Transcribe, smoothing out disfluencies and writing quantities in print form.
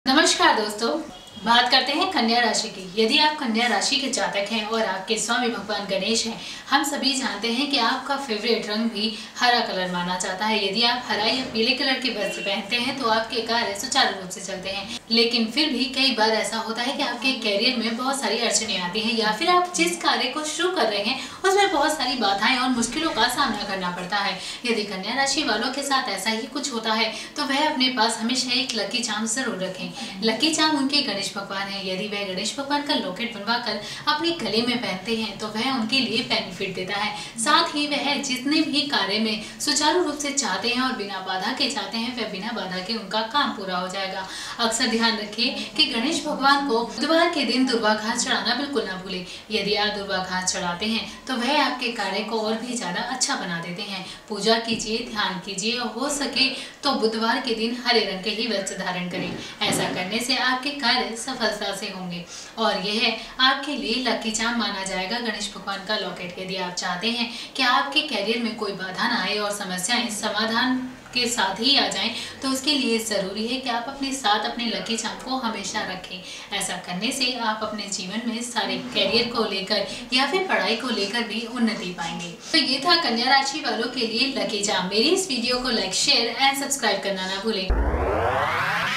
नमस्कार दोस्तों, बात करते हैं कन्या राशि की। यदि आप कन्या राशि के जातक हैं और आपके स्वामी भगवान गणेश हैं, हम सभी जानते हैं कि आपका फेवरेट रंग भी हरा कलर माना जाता है। यदि आप हरा या पीले कलर के वस्त्र पहनते हैं तो आपके कार्य सुचारू रूप से चलते हैं, लेकिन फिर भी कई बार ऐसा होता है कि आपके करियर में बहुत सारी अड़चनें आती हैं या फिर आप जिस कार्य को शुरू कर रहे हैं उसमें बहुत सारी बाधाएं और मुश्किलों का सामना करना पड़ता है। यदि कन्या राशि वालों के साथ ऐसा ही कुछ होता है तो वह अपने पास हमेशा एक लकी चार्म जरूर रखें। लकी चार्म उनके गणेश भगवान है। यदि वह गणेश भगवान का लॉकेट बनवाकर अपने गले में पहनते हैं तो वह उनके लिए बेनिफिट देता है। साथ ही वह जितने भी कार्य में सुचारू रूप से चाहते हैं और बिना बाधा के चाहते हैं, वह बिना बाधा के उनका काम पूरा हो जाएगा। अक्सर ध्यान रखिए कि गणेश भगवान को बुधवार के दिन दुर्वा घास चढ़ाना बिल्कुल ना भूलें। यदि आप दुर्वा घास चढ़ाते हैं तो वह आपके कार्य को और भी ज्यादा अच्छा बना देते हैं। पूजा कीजिए, ध्यान कीजिए और हो सके तो बुधवार के दिन हरे रंग के ही वस्त्र धारण करें। ऐसा करने से आपके कार्य सफलता से होंगे और यह आपके लिए लकी चार्म माना जाएगा गणेश भगवान का लॉकेट। यदि आप चाहते हैं कि आपके कैरियर में कोई बाधा ना आए और समस्याएं समाधान के साथ ही आ जाएं, तो उसके लिए जरूरी है कि आप अपने साथ अपने लकी चार्म को हमेशा रखें। ऐसा करने से आप अपने जीवन में सारे कैरियर को लेकर या फिर पढ़ाई को लेकर भी उन्नति पाएंगे। तो ये था कन्या राशि वालों के लिए लकी चार्म। मेरी इस वीडियो को लाइक, शेयर एंड सब्सक्राइब करना ना भूलें।